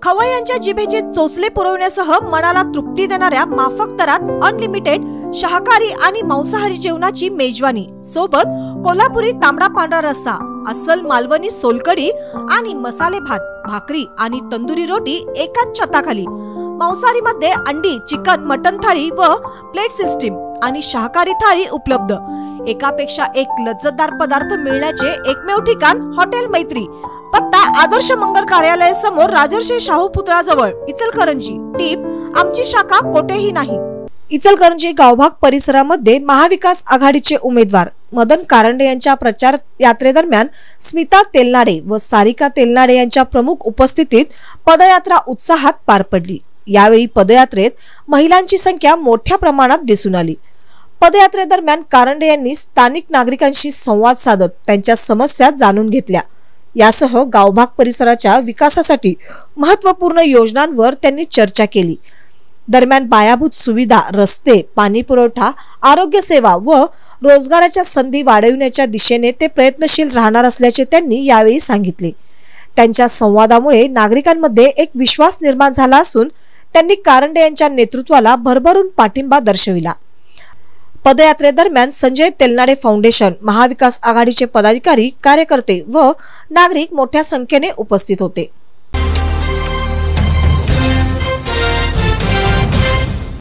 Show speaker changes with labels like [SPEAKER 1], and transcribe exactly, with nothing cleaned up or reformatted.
[SPEAKER 1] खवय्यांच्या जिभेचे चोचले पुरवण्यासह मनाला तृप्ती देणाऱ्या माफक दरात अनलिमिटेड शाकाहारी आणि मांसाहारी जेवणाची मेजवानी, सोबत कोल्हापुरी तांबडा पांढरा रस्सा, अस्सल मालवणी सोलकढी आणि मसाले भात, भाकरी आणि तंदुरी रोटी एकाच छताखाली। मांसाहारी मध्ये अंडी, चिकन, मटन थाळी व प्लेट सिस्टीम आणि शाकाहारी थाळी उपलब्ध। एकापेक्षा एक लज्जतदार पदार्थ मिळण्याचे एकमेव ठिकाण हॉटेल मैत्री। पत्ता आदर्श मंगल कार्यालय समोर, राजर्षी शाहू पुतळाजवळ, इचलकरंजी। टीप: आमची शाखा कोठेही नाही। इचलकरंजी गावभाग परिसरामध्ये महाविकास आघाडीचे उमेदवार मदन कारंडे यांच्या प्रचार यात्रेदरम्यान स्मिता तेलनाडे व सारिका तेलनाडे यांच्या प्रमुख उपस्थितीत पदयात्रा उत्साहात पार पडली। यावेळी पदयात्रेत महिलांची संख्या मोठ्या प्रमाणात दिसून आली। पदयात्रेदरम्यान कारंडे यांनी स्थानिक नागरिकांशी संवाद साधत त्यांच्या समस्या जाणून घेतल्या। यासह गावभाग परिसराच्या विकासासाठी महत्त्वपूर्ण योजनांवर त्यांनी चर्चा केली। दरम्यान पायाभूत सुविधा, रस्ते, पाणी पुरवठा, आरोग्य सेवा व रोजगाराच्या संधी वाढविण्याच्या दिशेने ते प्रयत्नशील राहणार असल्याचे त्यांनी यावेळी सांगितले। त्यांच्या संवादामुळे नागरिकांमध्ये एक विश्वास निर्माण झाला असून त्यांनी कारंडे यांच्या नेतृत्वाला भरभरून पाठिंबा दर्शविला। पदयात्रेदरम्यान संजय तेलनाडे फाउंडेशन, महाविकास आघाडीचे पदाधिकारी, कार्यकर्ते व नागरिक मोठ्या संख्येने उपस्थित होते।